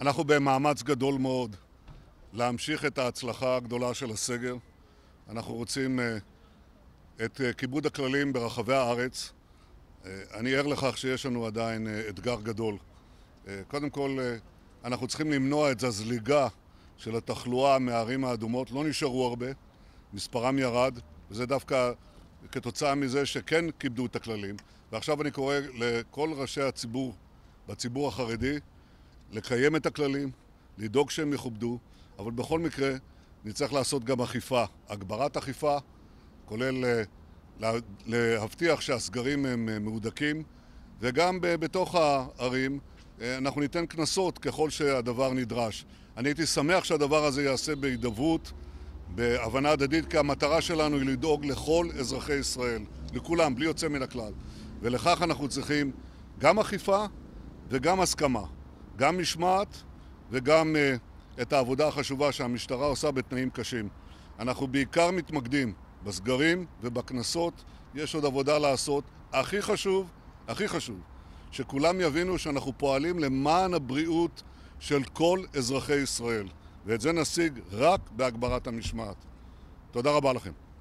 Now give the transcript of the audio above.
אנחנו במאמץ גדול מאוד להמשיך את ההצלחה הגדולה של הסגר. אנחנו רוצים את כיבוד הכללים ברחבי הארץ. אני ער לכך שיש לנו עדיין אתגר גדול. קודם כל, אנחנו צריכים למנוע את הזליגה של התחלואה מהערים האדומות. לא נשארו הרבה, מספרם ירד, וזה דווקא כתוצאה מזה שכן כיבדו את הכללים. ועכשיו אני קורא לכל ראשי הציבור בציבור החרדי לקיים את הכללים, לדאוג שהם יכובדו, אבל בכל מקרה נצטרך לעשות גם אכיפה, הגברת אכיפה, כולל להבטיח שהסגרים הם מהודקים, וגם בתוך הערים אנחנו ניתן קנסות ככל שהדבר נדרש. אני הייתי שמח שהדבר הזה יעשה בהידברות, בהבנה הדדית, כי המטרה שלנו היא לדאוג לכל אזרחי ישראל, לכולם, בלי יוצא מן הכלל. ולכך אנחנו צריכים גם אכיפה וגם הסכמה, גם משמעת וגם את העבודה החשובה שהמשטרה עושה בתנאים קשים. אנחנו בעיקר מתמקדים בסגרים ובקנסות. יש עוד עבודה לעשות. הכי חשוב, שכולם יבינו שאנחנו פועלים למען הבריאות של כל אזרחי ישראל. ואת זה נשיג רק בהגברת המשמעת. תודה רבה לכם.